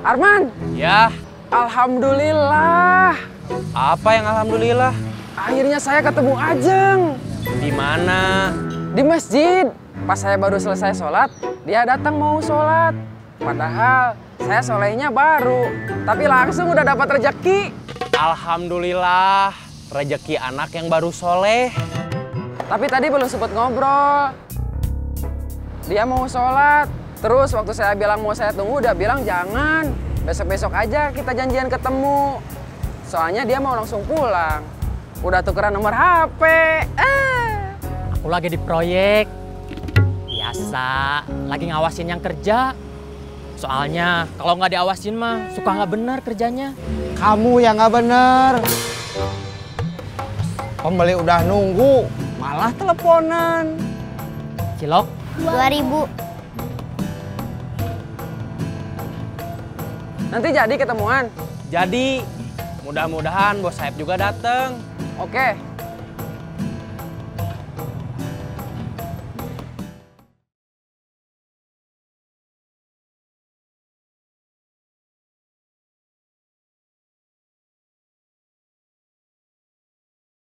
Arman. Ya. Alhamdulillah. Apa yang alhamdulillah? Akhirnya saya ketemu Ajeng. Di mana? Di masjid. Pas saya baru selesai sholat, dia datang mau sholat. Padahal saya solehnya baru, tapi langsung udah dapat rezeki. Alhamdulillah, rezeki anak yang baru soleh. Tapi tadi belum sempat ngobrol. Dia mau sholat, terus waktu saya bilang mau saya tunggu, udah bilang jangan. Besok-besok aja kita janjian ketemu. Soalnya dia mau langsung pulang. Udah tukeran nomor HP. Aku lagi di proyek. Biasa, lagi ngawasin yang kerja. Soalnya kalau nggak diawasin mah suka nggak benar kerjanya. Kamu yang nggak bener. Pembeli udah nunggu, malah teleponan. Cilok? 2000. Nanti jadi ketemuan. Jadi, mudah-mudahan Bos Saeb juga dateng. Oke.